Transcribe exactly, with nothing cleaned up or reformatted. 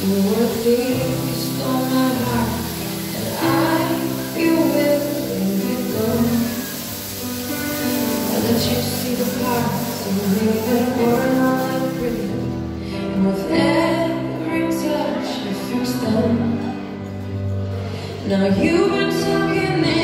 You were a thief, you stole my heart, and I feel with you gone. I let you see the parts of me that weren't all that pretty, and with every touch you fixed them. Now you've been talking in